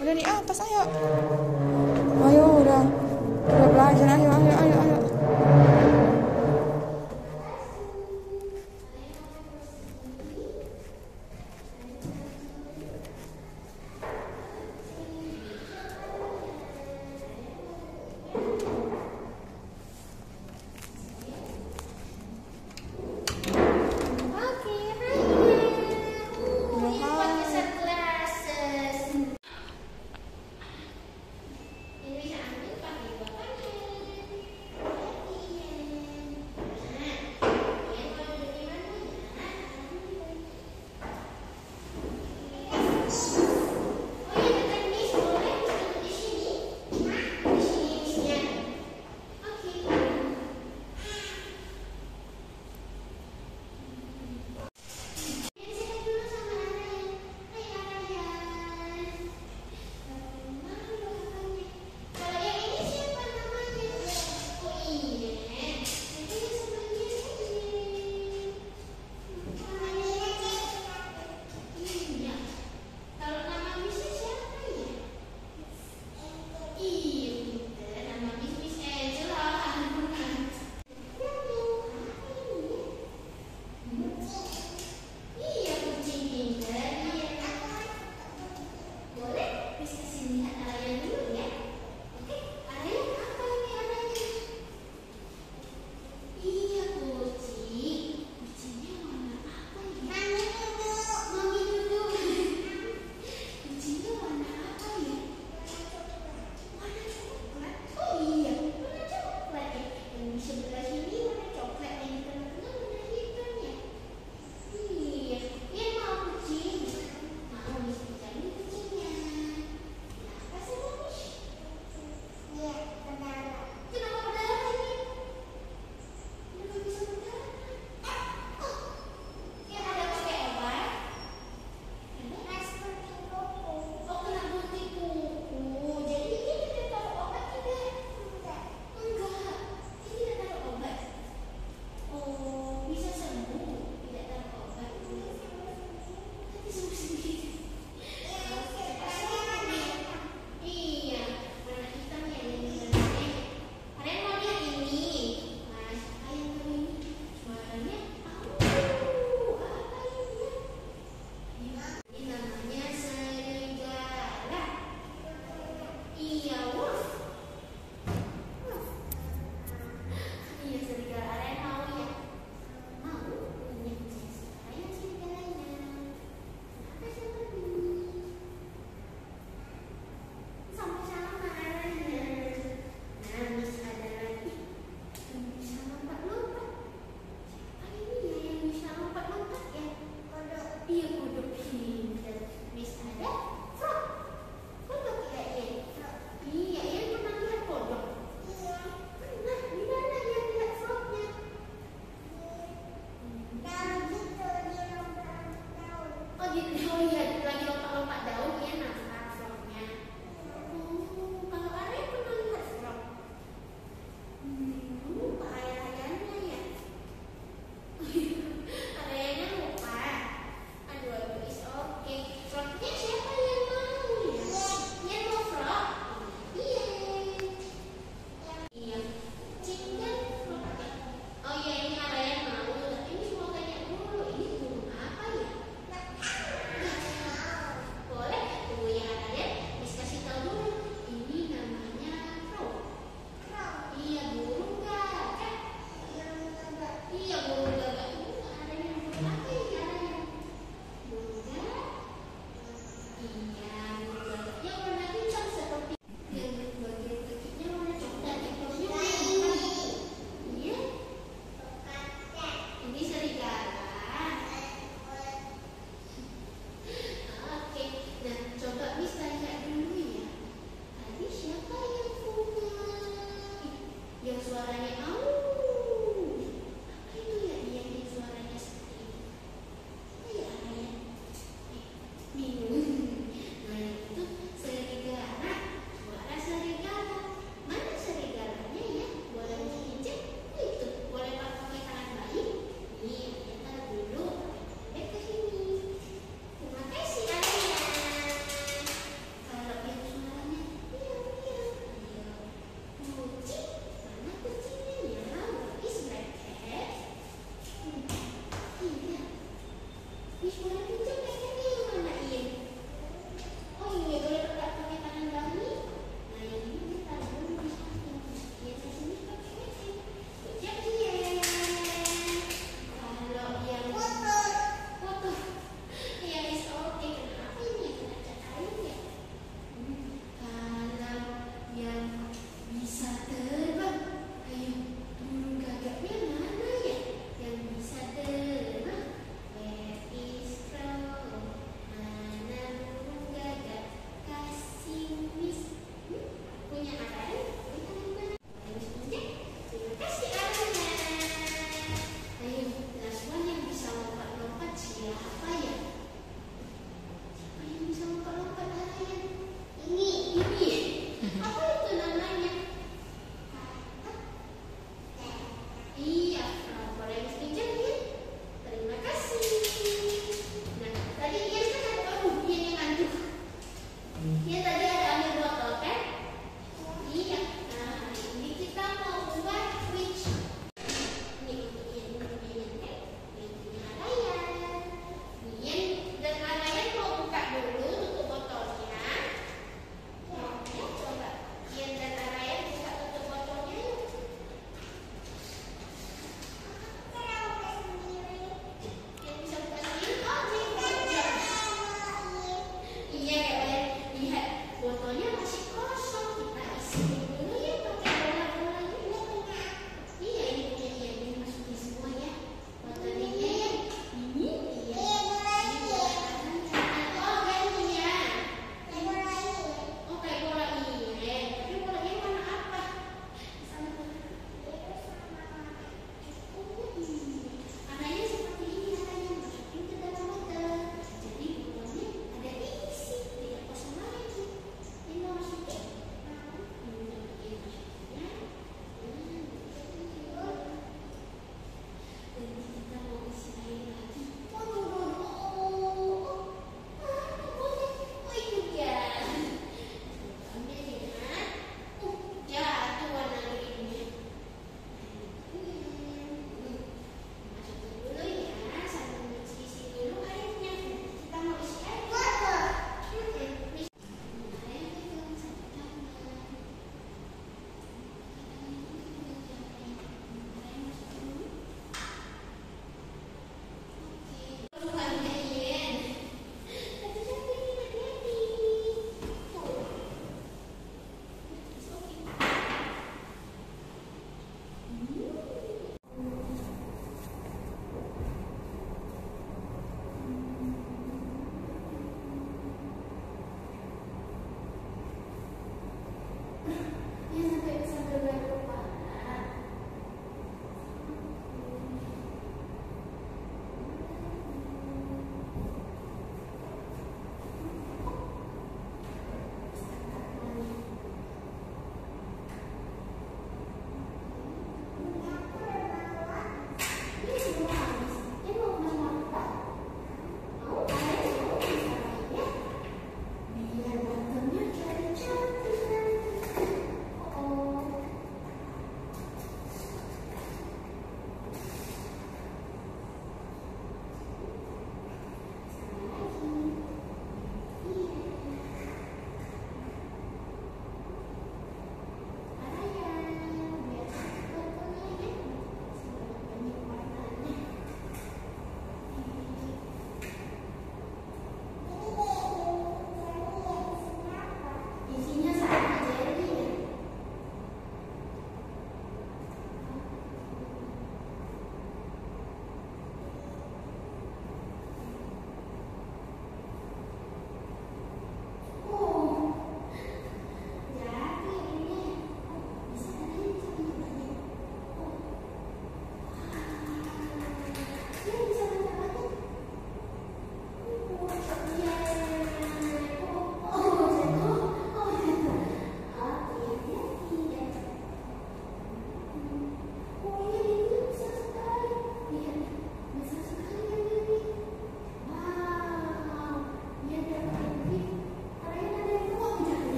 Udah di atas, ayo. Ayo, udah belajar, ayo.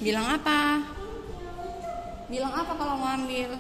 Bilang apa? Bilang apa kalau mau ambil?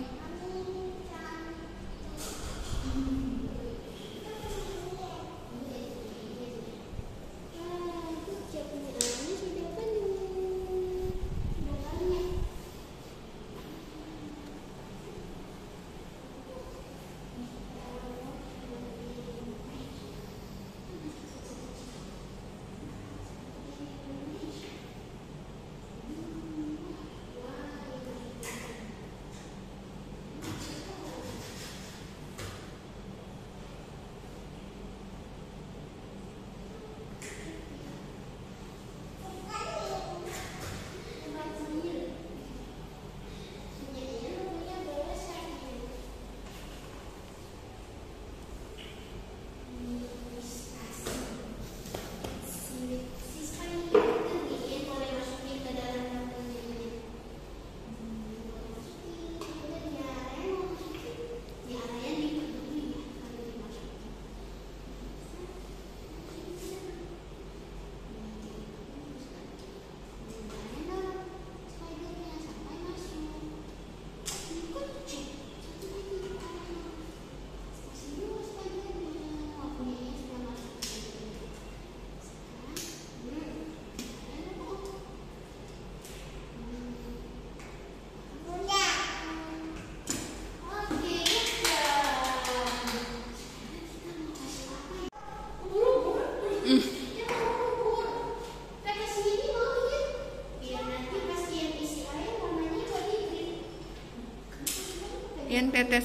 Ian tetes.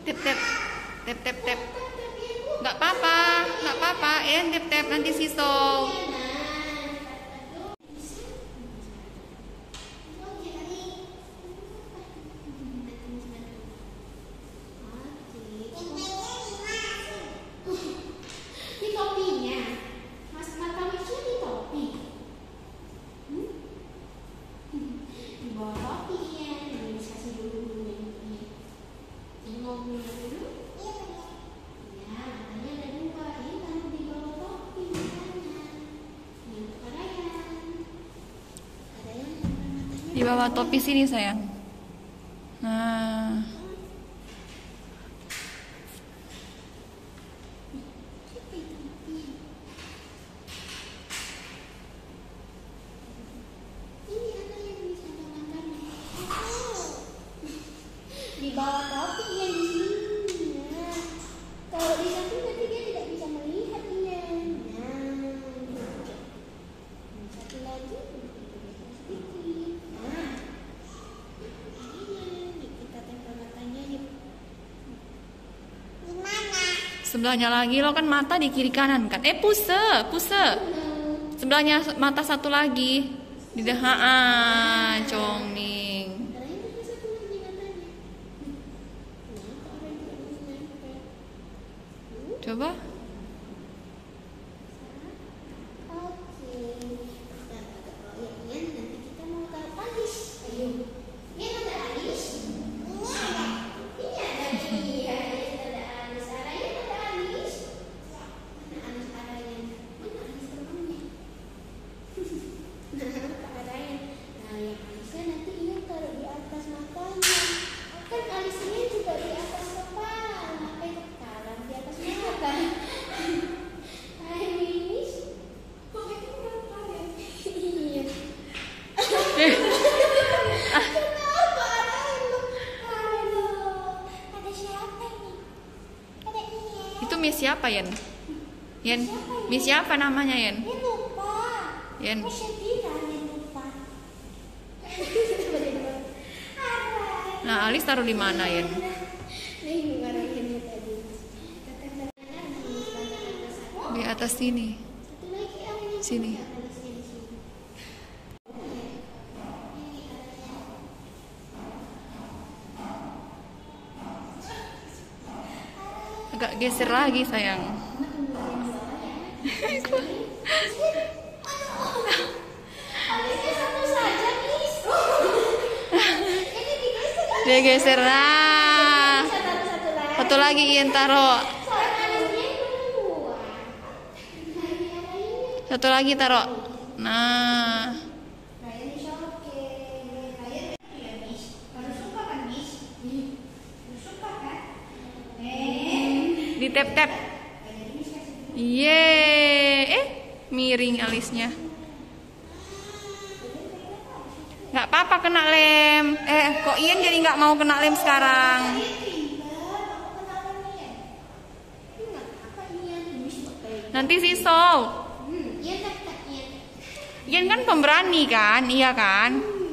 Tap tap. Tap tap tap. Nggak apa-apa, nggak apa-apa. Tap tap nanti sisau. Di bawah topi sini sayang. Nah, di bawah topi yang di sini. Nah, kalau di samping nanti dia tidak bisa melihat dia. Nah, satu lagi sedikit. Nah, ini kita tempel matanya yuk. Gimana? sebelahnya lagi lo kan mata di kiri kanan kan? Puse. Sebelahnya mata satu lagi. Di dahan, congning. Coba. Oke. Nah, nanti kita mau taruh alis. Ayo. Ini ada alis. Ini ada alis. Arahnya ada alis. Mana alis arahnya? Mana alis temannya? Arahnya. Nah, yang alisnya nanti Ian taruh di atas matanya. Kan alisnya juga di atas kepala. Taruh di atas mata. Hai Miss. Kok itu berapa ya? Iya. Kenapa ada siapa ini? Ada Ian. Itu Miss siapa, Yen? Yen, Miss siapa namanya, Yen? Dia lupa. Yen. Saya bilang dia lupa. Nah, alis taruh di mana, Yen? Nih arahnya tadi. Di atas sini. Satu lagi arahnya. Sini. Alisnya di sini. Agak geser lagi, sayang. Alisnya satu saja, Miss. Ini digeser. Dia geser lah. Satu lagi. Satu lagi Yen taruh. Soalnya alisnya dua. Satu lagi taruh. Nah, Ryan oke. Ryan ya, Miss. Baru suka kan, Miss? Baru suka kan? di tap-tap. Yeay. Miring alisnya. Nggak apa-apa kena lem. Kok Ian jadi nggak mau kena lem sekarang? Nanti sisau. Iya tak iya. Ian kan pemberani kan, iya kan?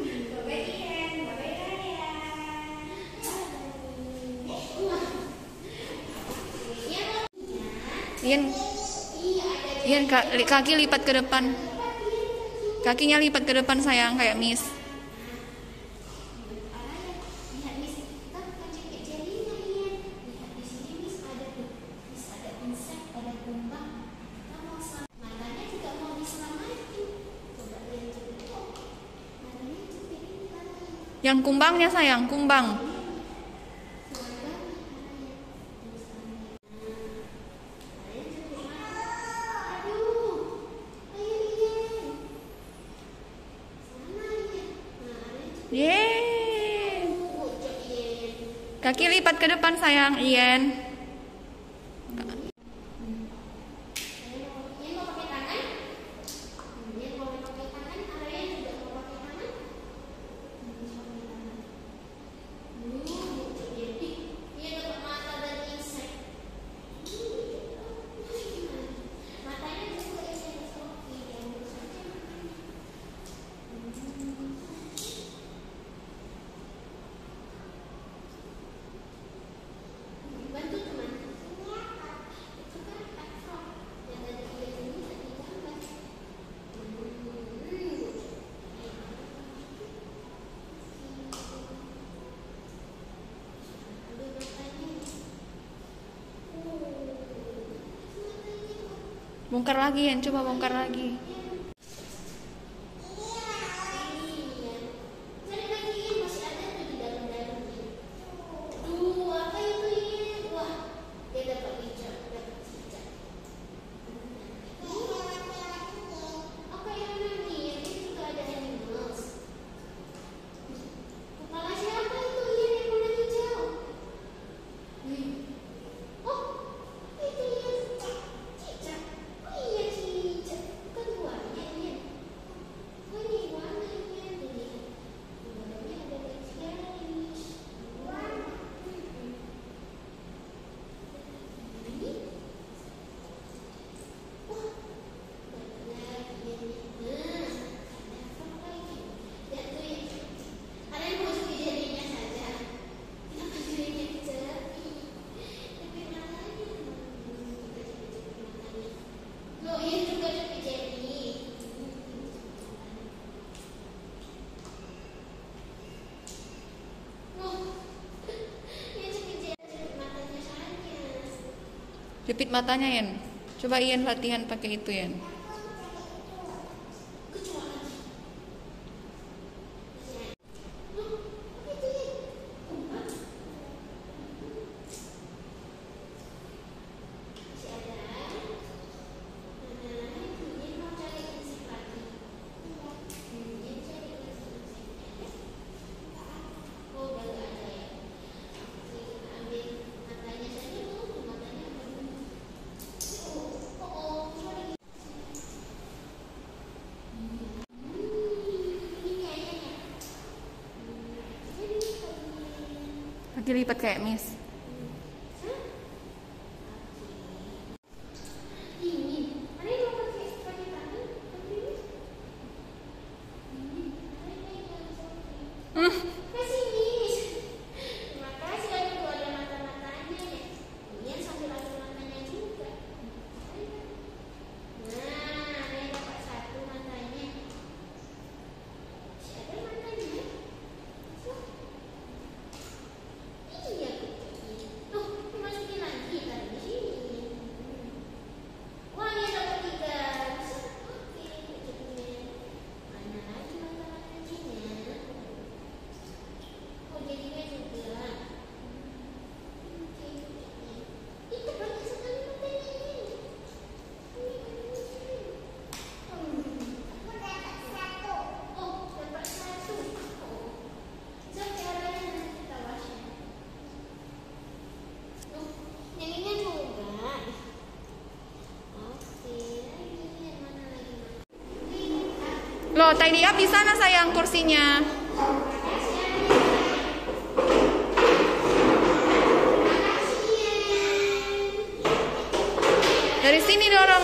Ian kaki lipat ke depan. Kakinya lipat ke depan sayang kayak Miss. Lihat Miss, kita bukan cekek jelinya Ian. Lihat di sini Miss ada tuh. Miss ada insek, ada kumbang. Kita mau matanya juga mau diselamatin. Coba Ian cekek. Matanya cekek ini matanya. Yang kumbangnya sayang, kumbang. Yeay. Kaki lipat ke depan sayang, Ian. Bongkar lagi Yan, coba bongkar lagi. Jepit matanya Yan. Coba Ian latihan pakai itu Yan. Lagi lipat kayak Miss. Loh, tidy up di sana sayang kursinya. Dari sini dorong.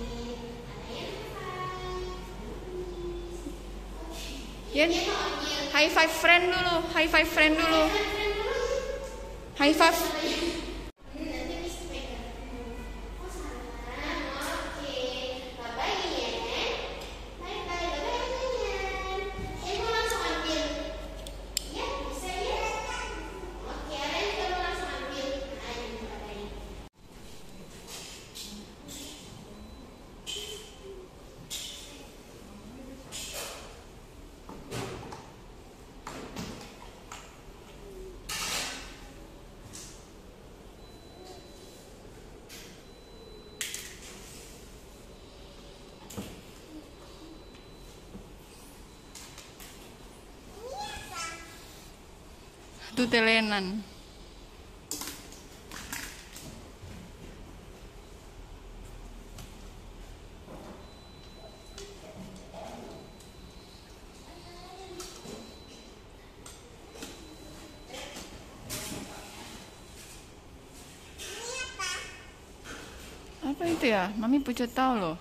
Yan. High five friend dulu. High five friend dulu. High five. Itu telenan. Apa itu ya? Mami pucat tahu loh.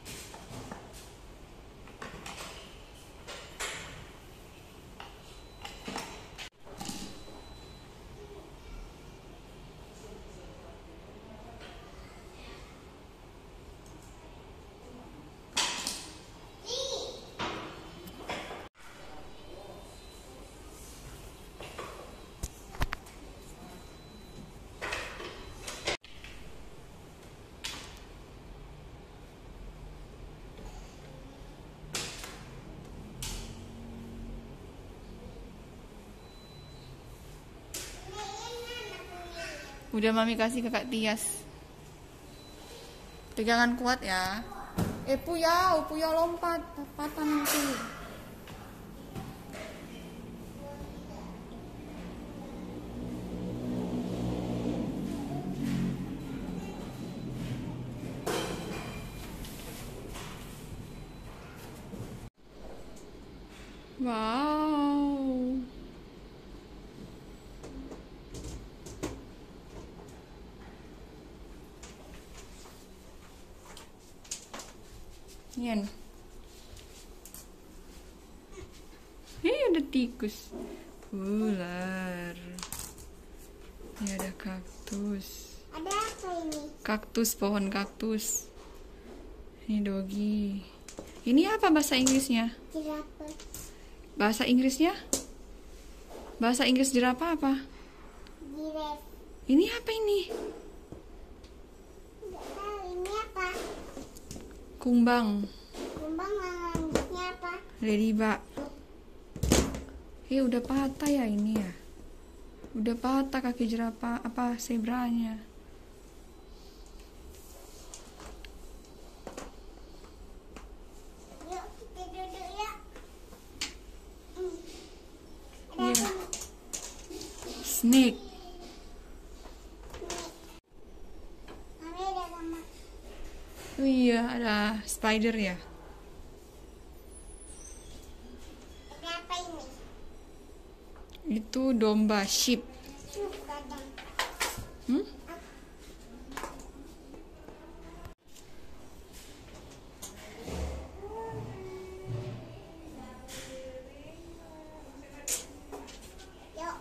Udah Mami kasih ke Kak Tias. Pegangan kuat ya. Puya lompat, patah nanti. Wow. Yan. Ada tikus. Ular. Ini ada kaktus. Ada apa ini? Kaktus, pohon kaktus. Ini dogi. Ini apa bahasa Inggrisnya? Jerapah. Bahasa Inggrisnya? Bahasa Inggris jerapah apa? Giraffe. Ini apa ini? Nggak tahu ini apa. Kumbang. Kumbang lanjutnya apa? Ladybug. Udah patah ya ini ya. Udah patah kaki jerapah apa zebranya. Yuk kita duduk ya. Ada Iya. apa? Snake. Mami ada sama. Oh iya, ada spider ya. Ada apa ini? Itu domba, sheep. Kadang. Hmm? Yuk.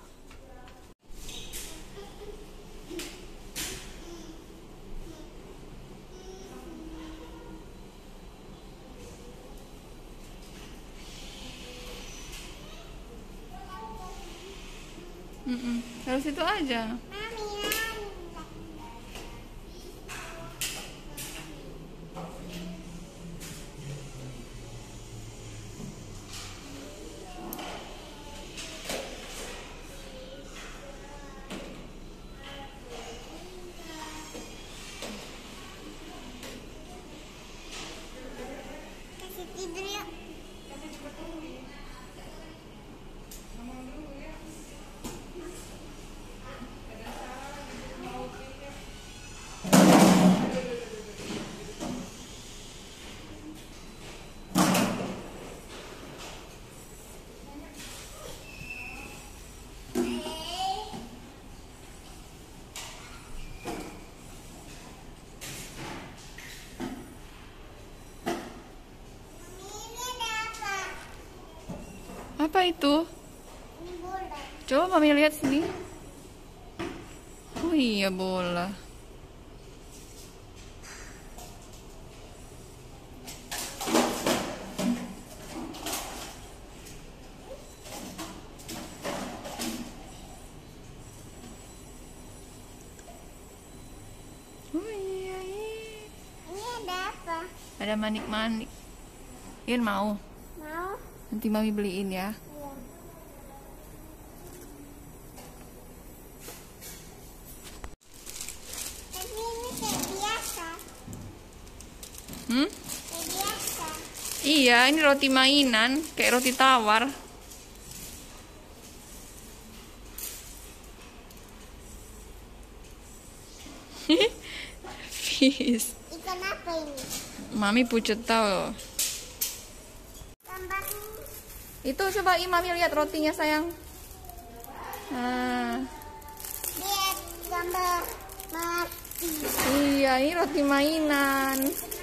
Harus itu aja. Mami, kasih tidur yuk. Apa itu? Coba Mami lihat sini. Oh iya, bola. Oh iya, Ini ada apa? ada manik-manik. Ian mau? Mau? Nanti Mami beliin ya. Iya. Tapi ini kayak biasa. Hmm? Kayak biasa. Iya, ini roti mainan, kayak roti tawar. Fish. Ikan apa ini? Mami pucet tahu. Gambar Itu coba Mami lihat rotinya sayang. Nah, lihat gambar mati. iya ini roti mainan.